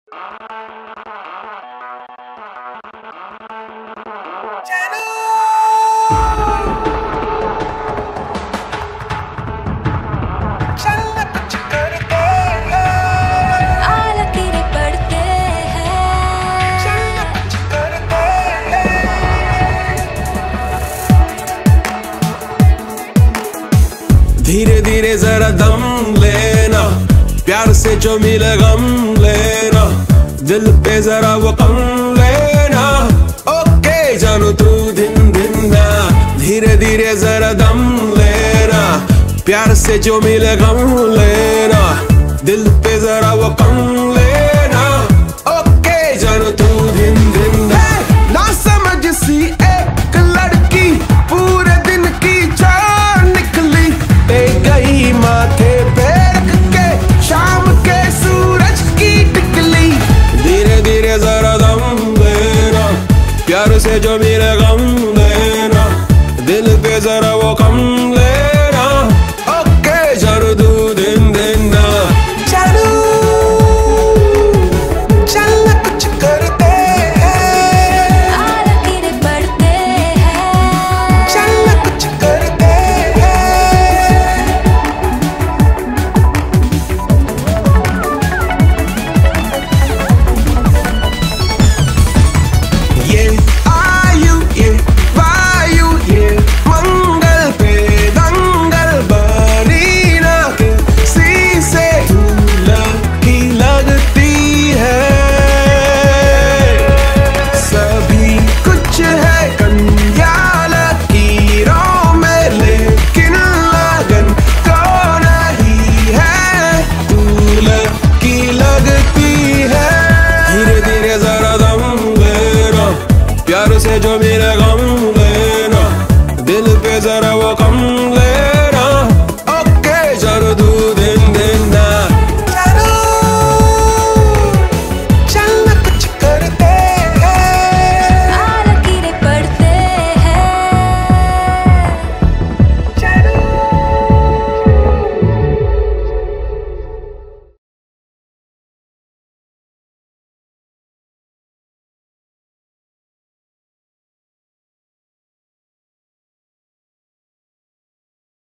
धीरे धीरे जरा दम लेना, प्यार से जो मिले गम लेना, दिल पे जरा वो कम लेना। ओके जानू तू दिन दिन ना, धीरे धीरे जरा दम लेना, प्यार से जो मिले गम लेना, दिल पे जरा वो कम लेना। ओके जानू तू दिन दिन ना समझ सी एक लड़की पूरे दिन की जान निकली, पे गई माथे पे रख के शाम के सूरज की टिकली। धीरे धीरे जरा दम लेना, प्यार से जो मिले